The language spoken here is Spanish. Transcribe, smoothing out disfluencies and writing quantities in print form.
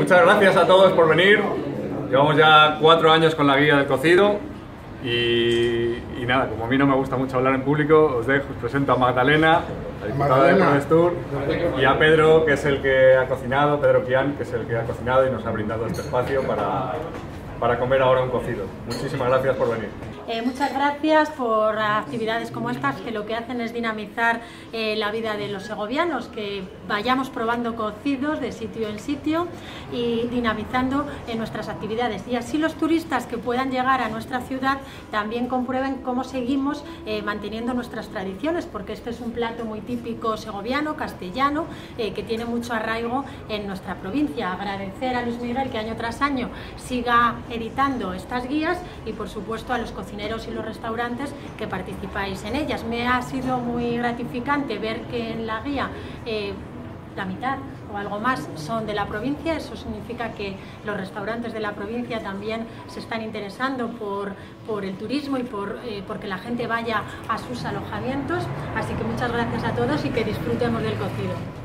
Muchas gracias a todos por venir. Llevamos ya 4 años con la guía del cocido y nada, como a mí no me gusta mucho hablar en público, os presento a Magdalena, la diputada de Prodestur, y a Pedro, que es el que ha cocinado, Pedro Quián, que es el que ha cocinado y nos ha brindado este espacio para comer ahora un cocido. Muchísimas gracias por venir. Muchas gracias por actividades como estas, que lo que hacen es dinamizar la vida de los segovianos, que vayamos probando cocidos de sitio en sitio y dinamizando nuestras actividades, y así los turistas que puedan llegar a nuestra ciudad también comprueben cómo seguimos manteniendo nuestras tradiciones, porque este es un plato muy típico segoviano, castellano, que tiene mucho arraigo en nuestra provincia. Agradecer a Luis Miguel que año tras año siga editando estas guías y por supuesto a los cocineros y los restaurantes que participáis en ellas. Me ha sido muy gratificante ver que en la guía la mitad o algo más son de la provincia. Eso significa que los restaurantes de la provincia también se están interesando por el turismo y porque la gente vaya a sus alojamientos. Así que muchas gracias a todos y que disfrutemos del cocido.